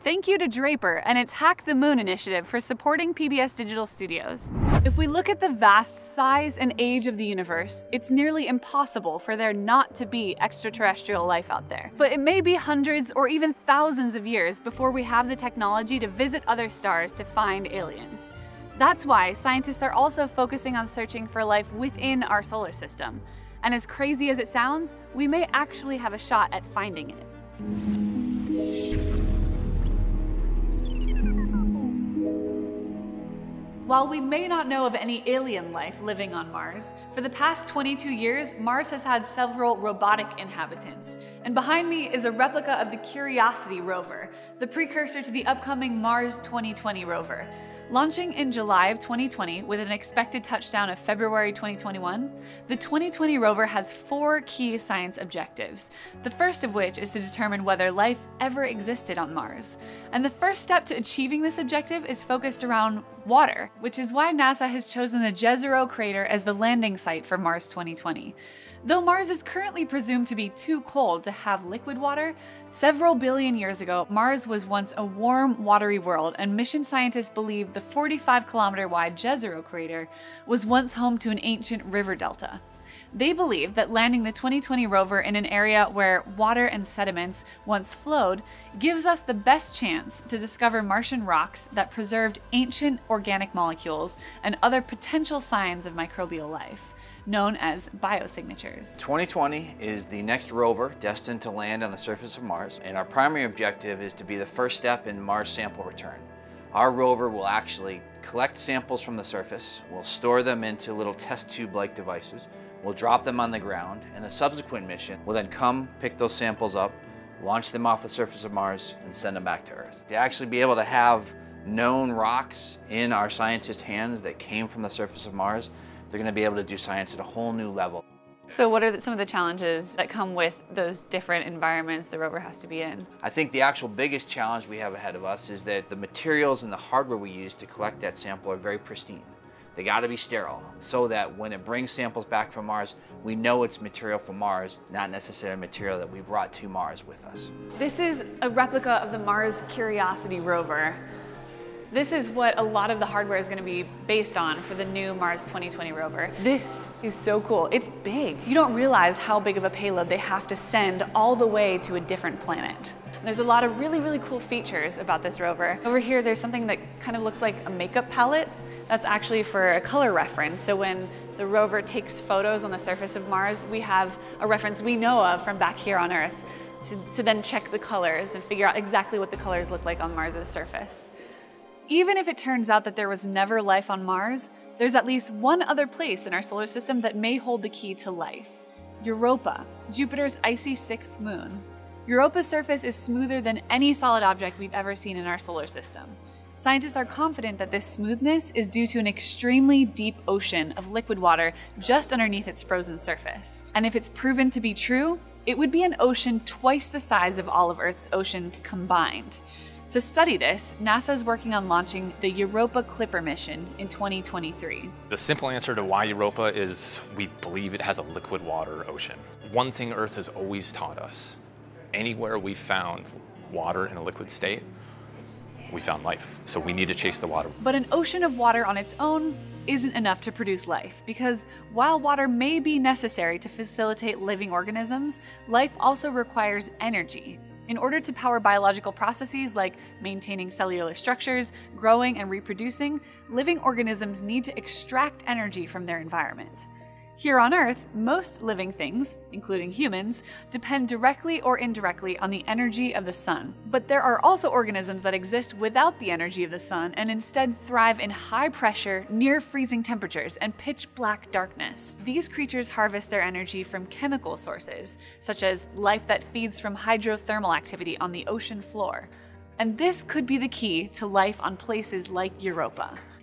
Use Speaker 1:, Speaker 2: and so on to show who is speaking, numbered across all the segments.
Speaker 1: Thank you to Draper and its Hack the Moon initiative for supporting PBS Digital Studios. If we look at the vast size and age of the universe, it's nearly impossible for there not to be extraterrestrial life out there. But it may be hundreds or even thousands of years before we have the technology to visit other stars to find aliens. That's why scientists are also focusing on searching for life within our solar system. And as crazy as it sounds, we may actually have a shot at finding it. While we may not know of any alien life living on Mars, for the past 22 years, Mars has had several robotic inhabitants. And behind me is a replica of the Curiosity rover, the precursor to the upcoming Mars 2020 rover. Launching in July of 2020 with an expected touchdown of February 2021, the 2020 rover has 4 key science objectives, the first of which is to determine whether life ever existed on Mars. And the first step to achieving this objective is focused around water, which is why NASA has chosen the Jezero Crater as the landing site for Mars 2020. Though Mars is currently presumed to be too cold to have liquid water, several billion years ago, Mars was once a warm, watery world, and mission scientists believe the 45-kilometer-wide Jezero Crater was once home to an ancient river delta. They believe that landing the 2020 rover in an area where water and sediments once flowed gives us the best chance to discover Martian rocks that preserved ancient organic molecules and other potential signs of microbial life, known as biosignatures.
Speaker 2: 2020 is the next rover destined to land on the surface of Mars, and our primary objective is to be the first step in Mars sample return. Our rover will actually collect samples from the surface, we'll store them into little test tube-like devices, we'll drop them on the ground, and a subsequent mission will then come pick those samples up, launch them off the surface of Mars, and send them back to Earth. To actually be able to have known rocks in our scientists' hands that came from the surface of Mars, they're going to be able to do science at a whole new level.
Speaker 1: So what are some of the challenges that come with those different environments the rover has to be in?
Speaker 2: I think the actual biggest challenge we have ahead of us is that the materials and the hardware we use to collect that sample are very pristine. They got to be sterile so that when it brings samples back from Mars, we know it's material from Mars, not necessarily material that we brought to Mars with us.
Speaker 1: This is a replica of the Mars Curiosity rover. This is what a lot of the hardware is going to be based on for the new Mars 2020 rover. This is so cool. It's big. You don't realize how big of a payload they have to send all the way to a different planet. There's a lot of really cool features about this rover. Over here, there's something that kind of looks like a makeup palette. That's actually for a color reference. So when the rover takes photos on the surface of Mars, we have a reference we know of from back here on Earth to then check the colors and figure out exactly what the colors look like on Mars's surface. Even if it turns out that there was never life on Mars, there's at least one other place in our solar system that may hold the key to life: Europa, Jupiter's icy 6th moon. Europa's surface is smoother than any solid object we've ever seen in our solar system. Scientists are confident that this smoothness is due to an extremely deep ocean of liquid water just underneath its frozen surface. And if it's proven to be true, it would be an ocean twice the size of all of Earth's oceans combined. To study this, NASA is working on launching the Europa Clipper mission in 2023.
Speaker 3: The simple answer to why Europa is we believe it has a liquid water ocean. One thing Earth has always taught us, anywhere we found water in a liquid state, we found life. So we need to chase the water.
Speaker 1: But an ocean of water on its own isn't enough to produce life, because while water may be necessary to facilitate living organisms, life also requires energy. In order to power biological processes like maintaining cellular structures, growing and reproducing, living organisms need to extract energy from their environment. Here on Earth, most living things, including humans, depend directly or indirectly on the energy of the sun. But there are also organisms that exist without the energy of the sun and instead thrive in high pressure, near freezing temperatures and pitch black darkness. These creatures harvest their energy from chemical sources, such as life that feeds from hydrothermal activity on the ocean floor. And this could be the key to life on places like Europa.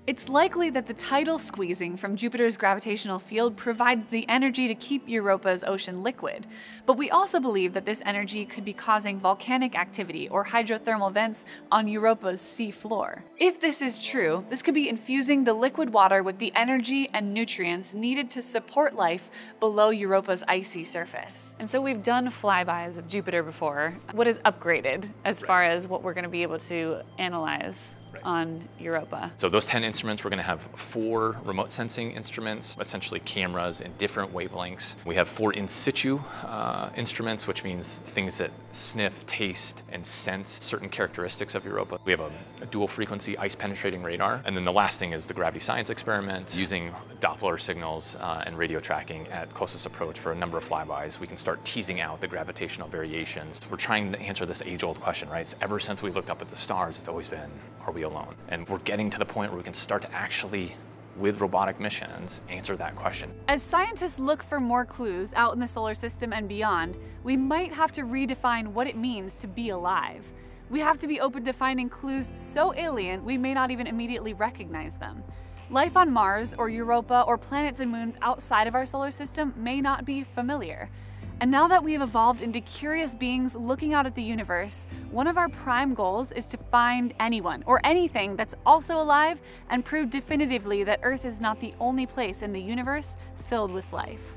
Speaker 1: It's likely that the tidal squeezing from Jupiter's gravitational field provides the energy to keep Europa's ocean liquid, but we also believe that this energy could be causing volcanic activity or hydrothermal vents on Europa's sea floor. If this is true, this could be infusing the liquid water with the energy and nutrients needed to support life below Europa's icy surface. And so we've done flybys of Jupiter before. What is upgraded as far as what we're going to be able to analyze on Europa?
Speaker 3: So those 10 instruments, we're going to have 4 remote sensing instruments, essentially cameras in different wavelengths. We have 4 in situ instruments, which means things that sniff, taste, and sense certain characteristics of Europa. We have a dual frequency ice penetrating radar. And then the last thing is the gravity science experiment. Using Doppler signals and radio tracking at closest approach for a number of flybys, we can start teasing out the gravitational variations. We're trying to answer this age-old question, right? Ever since we looked up at the stars, it's always been, are we alone? And we're getting to the point where we can start to actually, with robotic missions, answer that question.
Speaker 1: As scientists look for more clues out in the solar system and beyond, we might have to redefine what it means to be alive. We have to be open to finding clues so alien we may not even immediately recognize them. Life on Mars or Europa or planets and moons outside of our solar system may not be familiar. And now that we have evolved into curious beings looking out at the universe, one of our prime goals is to find anyone or anything that's also alive and prove definitively that Earth is not the only place in the universe filled with life.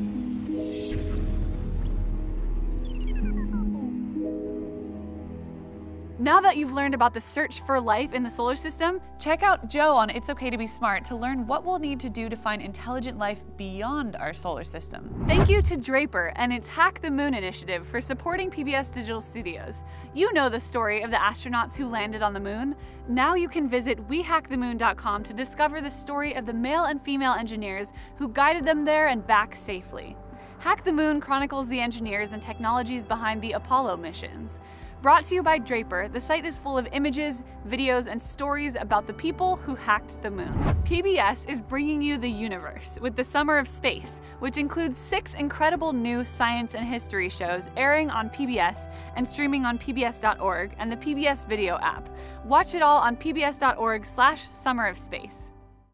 Speaker 1: Now that you've learned about the search for life in the solar system, check out Joe on It's Okay to Be Smart to learn what we'll need to do to find intelligent life beyond our solar system. Thank you to Draper and its Hack the Moon initiative for supporting PBS Digital Studios. You know the story of the astronauts who landed on the moon. Now you can visit wehackthemoon.com to discover the story of the male and female engineers who guided them there and back safely. Hack the Moon chronicles the engineers and technologies behind the Apollo missions. Brought to you by Draper, the site is full of images, videos, and stories about the people who hacked the moon. PBS is bringing you the universe with the Summer of Space, which includes 6 incredible new science and history shows airing on PBS and streaming on pbs.org and the PBS video app. Watch it all on pbs.org/summerofspace.